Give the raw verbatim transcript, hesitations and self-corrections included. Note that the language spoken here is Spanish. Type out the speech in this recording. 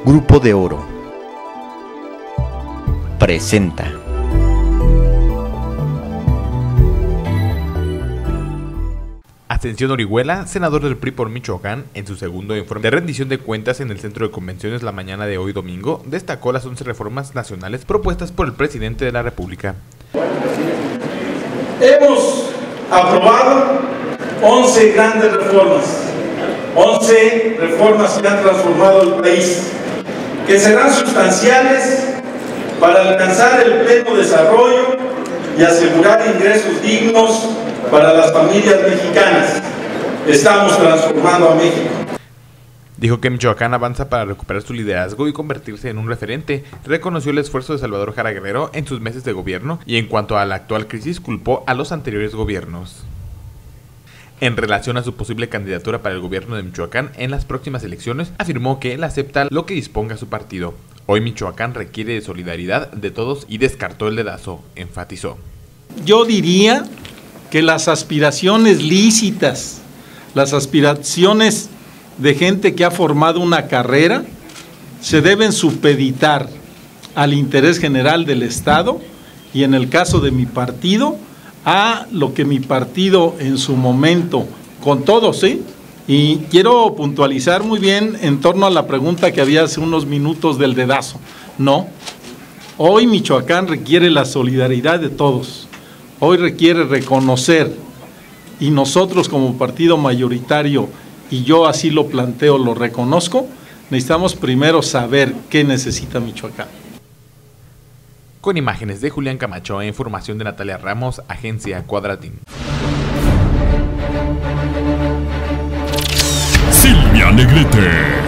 Grupo de Oro presenta. Ascensión Orihuela, senador del P R I por Michoacán, en su segundo informe de rendición de cuentas en el Centro de Convenciones la mañana de hoy domingo, destacó las once reformas nacionales propuestas por el presidente de la República. Hemos aprobado once grandes reformas, once reformas que han transformado el país, que serán sustanciales para alcanzar el pleno desarrollo y asegurar ingresos dignos para las familias mexicanas. Estamos transformando a México. Dijo que Michoacán avanza para recuperar su liderazgo y convertirse en un referente. Reconoció el esfuerzo de Salvador Jara Guerrero en sus meses de gobierno y en cuanto a la actual crisis culpó a los anteriores gobiernos. En relación a su posible candidatura para el gobierno de Michoacán en las próximas elecciones, afirmó que él acepta lo que disponga su partido. Hoy Michoacán requiere de solidaridad de todos y descartó el dedazo, enfatizó. Yo diría que las aspiraciones lícitas, las aspiraciones de gente que ha formado una carrera, se deben supeditar al interés general del Estado y en el caso de mi partido, a lo que mi partido en su momento, con todos, ¿sí? Y quiero puntualizar muy bien en torno a la pregunta que había hace unos minutos del dedazo. No, hoy Michoacán requiere la solidaridad de todos. Hoy requiere reconocer, y nosotros como partido mayoritario, y yo así lo planteo, lo reconozco, necesitamos primero saber qué necesita Michoacán. Con imágenes de Julián Camacho e información de Natalia Ramos, Agencia Cuadratín. Silvia Negrete.